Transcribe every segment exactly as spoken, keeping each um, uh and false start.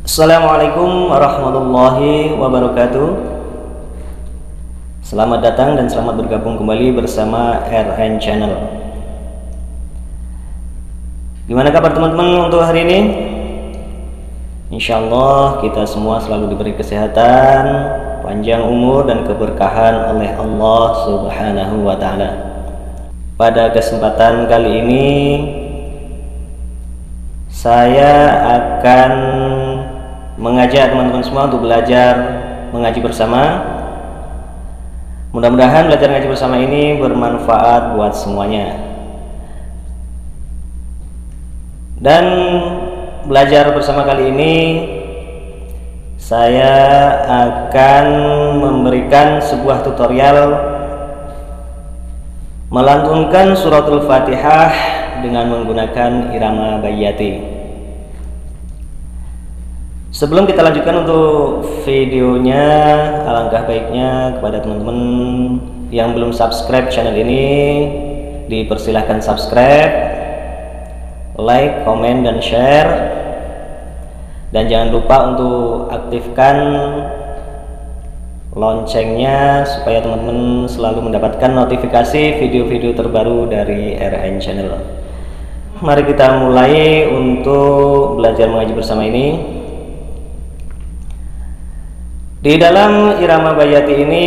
Assalamualaikum warahmatullahi wabarakatuh. Selamat datang dan selamat bergabung kembali bersama R N Channel. Gimana kabar teman-teman untuk hari ini? Insya Allah kita semua selalu diberi kesehatan, panjang umur dan keberkahan oleh Allah Subhanahu wa Ta'ala. Pada kesempatan kali ini saya akan mengajak teman-teman semua untuk belajar mengaji bersama. Mudah-mudahan belajar mengaji bersama ini bermanfaat buat semuanya. Dan belajar bersama kali ini saya akan memberikan sebuah tutorial melantunkan suratul Fatihah dengan menggunakan irama bayyati. Sebelum kita lanjutkan untuk videonya, alangkah baiknya kepada teman-teman yang belum subscribe channel ini, dipersilahkan subscribe, like, komen, dan share. Dan jangan lupa untuk aktifkan loncengnya supaya teman-teman selalu mendapatkan notifikasi video-video terbaru dari R N Channel. Mari kita mulai untuk belajar mengaji bersama ini. Di dalam irama bayyati ini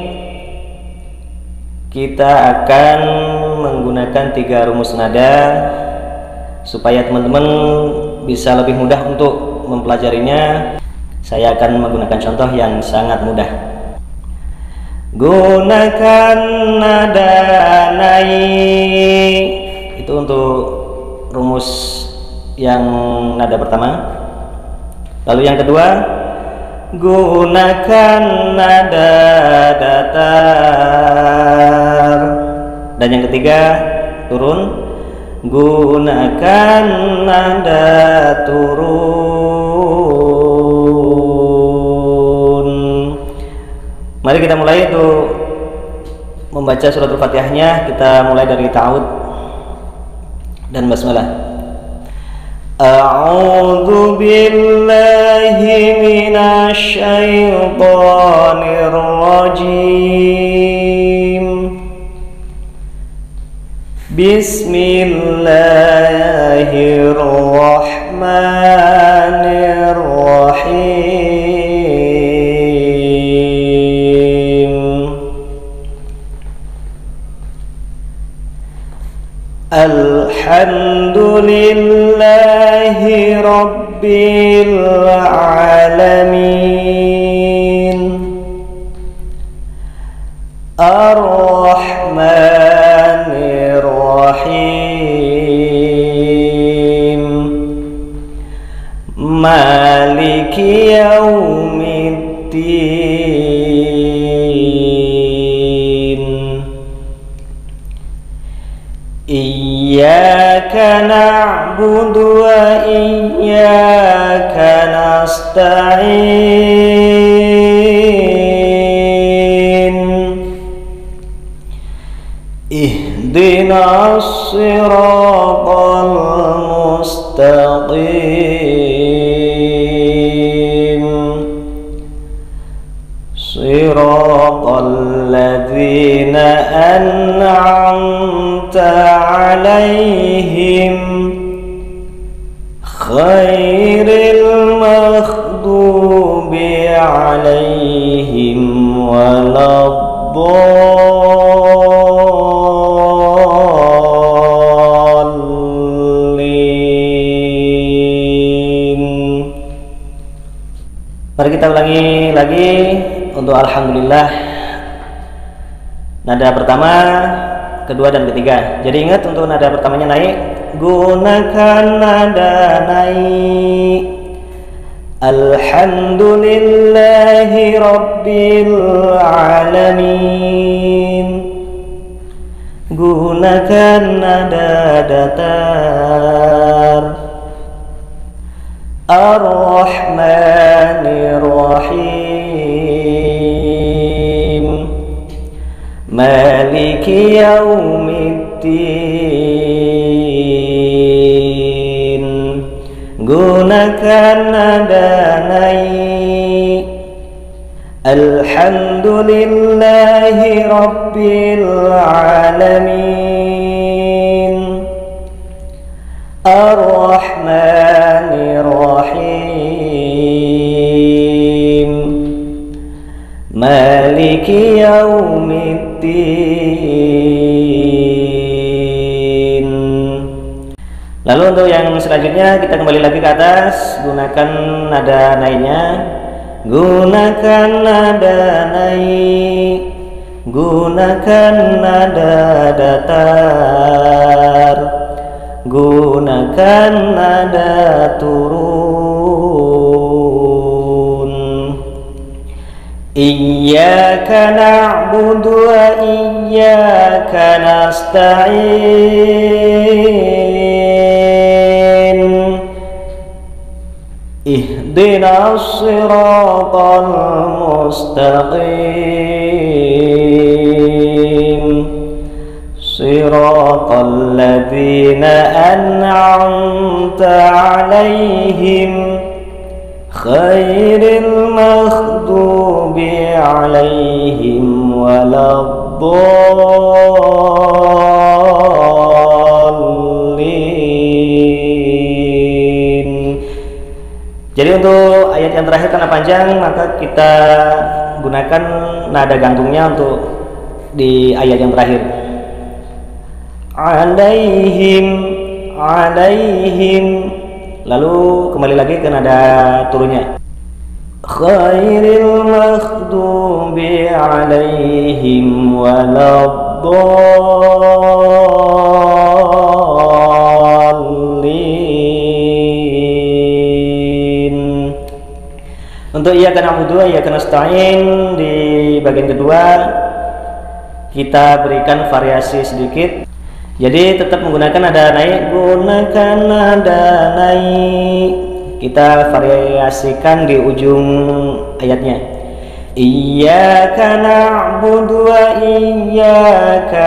kita akan menggunakan tiga rumus nada supaya teman-teman bisa lebih mudah untuk mempelajarinya. Saya akan menggunakan contoh yang sangat mudah. Gunakan nada naik, itu untuk rumus yang nada pertama. Lalu yang kedua, gunakan nada datar. Dan yang ketiga, turun, gunakan nada turun. Mari kita mulai untuk membaca suratul Fatihahnya. Kita mulai dari ta'awud dan basmalah. A'udzu billahi minasy syaithanir rajim. Bismillahirrahmanirrahim. Alhamdulillahi rabbil alamin. Ar-Rahmanir Rahim. Maliki yaumiddin. Iyyaka na'budu wa iyyaka nasta'in. Ihdinas siratal mustaqim. Siratal ladzina an'amta alaihim khairil maghdubi alaihim waladdallin. Mari kita ulangi lagi untuk alhamdulillah, nada pertama, kedua, dan ketiga. Jadi ingat untuk nada pertamanya naik, gunakan nada naik. Alhamdulillahi rabbil alamin. Gunakan nada datar. Ar-Rahmanir Rahim. Maliki yaumiddin. gunakan nada naik. Alhamdulillahi Rabbil Alamin, Ar-Rahmanir Rahim, Maliki Yaumiddin. Lalu untuk yang selanjutnya kita kembali lagi ke atas, gunakan nada naiknya. Gunakan nada naik, gunakan nada datar, gunakan nada turun. Iyyaka na'budu wa iyyaka nasta'in, ihdinas siratal mustaqim, siratal ladzina an'amta 'alaihim, khairil maghdubi 'alaihim waladdallin. Jadi untuk ayat yang terakhir karena panjang, maka kita gunakan nada gantungnya untuk di ayat yang terakhir. Alaihim, alaihim. Lalu kembali lagi ke nada turunnya. Khairil maghdubi alaihim waladdallin. Untuk iyyaka na'budu wa iyyaka nasta'in di bagian kedua kita berikan variasi sedikit. Jadi tetap menggunakan nada naik, gunakan nada naik. Kita variasikan di ujung ayatnya. Iyyaka na'budu wa iyyaka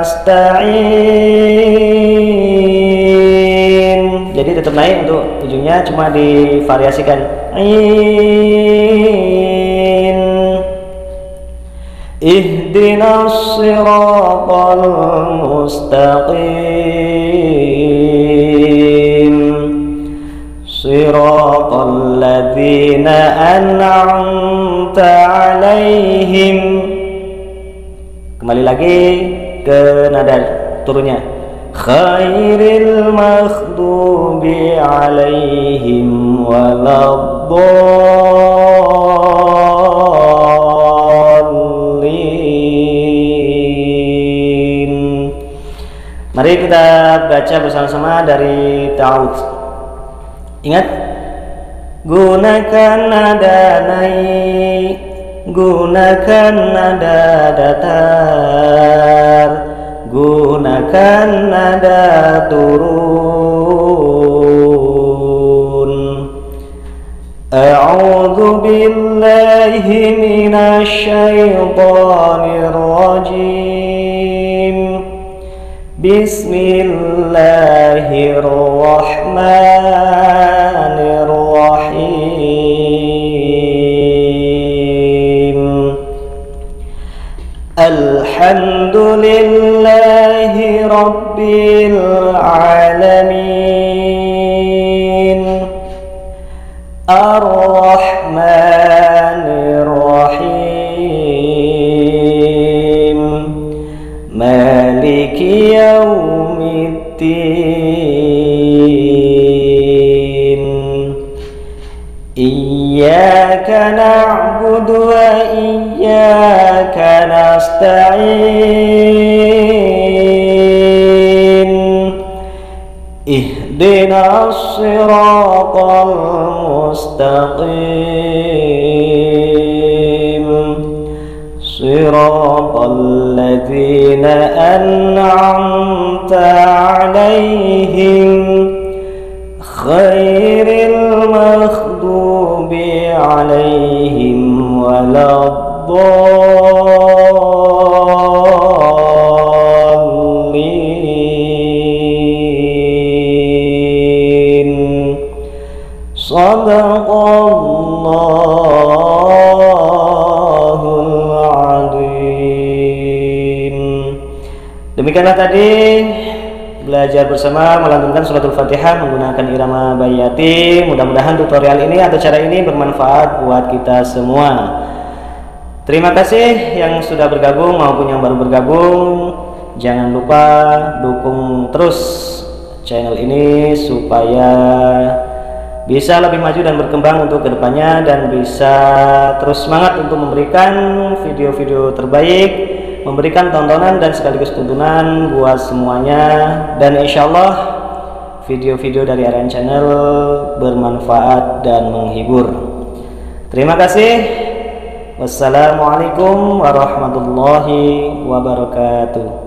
nasta'in. Jadi tetap naik untuk ujungnya, cuma divariasikan. In. Ihdinas siratal mustaqim, siratal ladzina an'amta 'alaihim. Kembali lagi ke nada turunnya. Khairil maghdubi 'alaihim waladdallin. Mari kita baca bersama-sama dari ta'awudz. Ingat, gunakan nada naik, gunakan nada datar, gunakan nada turun. A'udzu billahi minasy syaithanir rajim. Bismillahirrahmanirrahim. Alhamdulillahi Rabbil Alamin, Ar-Rahmanir Rahim, Maliki Yaumiddin. Iyyaka na'budu wa iyyaka nasta'in, ihdinas siratal mustaqim, siratal ladzina an'amta 'alaihim, khairil maghdubi 'alaihim waladdallin. Shadaqallahul adzim. Demikianlah tadi belajar bersama melantunkan suratul Fatihah menggunakan irama bayati. Mudah-mudahan tutorial ini atau cara ini bermanfaat buat kita semua. Terima kasih yang sudah bergabung maupun yang baru bergabung. Jangan lupa dukung terus channel ini supaya bisa lebih maju dan berkembang untuk kedepannya, dan bisa terus semangat untuk memberikan video-video terbaik, memberikan tontonan dan sekaligus tuntunan buat semuanya. Dan insya Allah video-video dari Aryan Channel bermanfaat dan menghibur. Terima kasih. Wassalamualaikum warahmatullahi wabarakatuh.